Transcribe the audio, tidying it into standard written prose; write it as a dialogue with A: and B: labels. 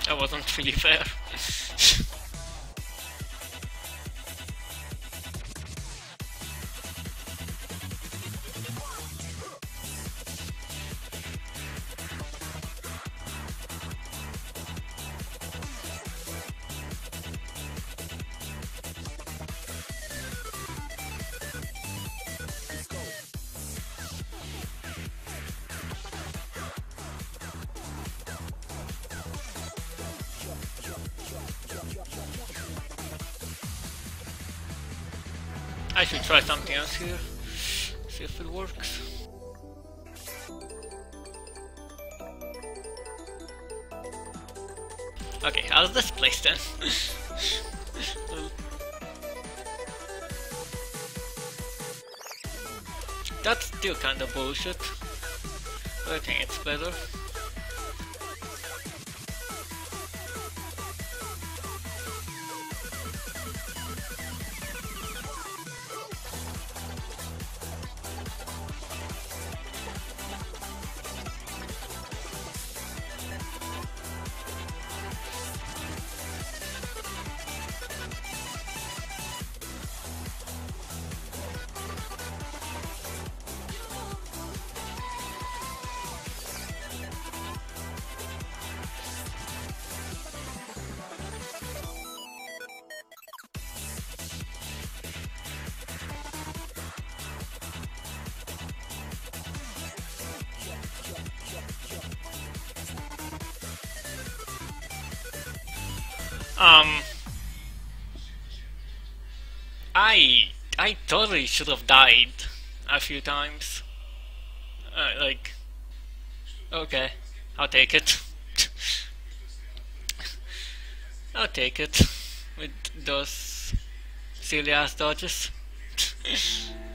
A: That wasn't really fair. I should try something else here. See if it works. Okay, how's this place then? That's still kinda bullshit. But I think it's better. I totally should have died a few times. Like, okay, I'll take it. I'll take it with those silly ass dodges.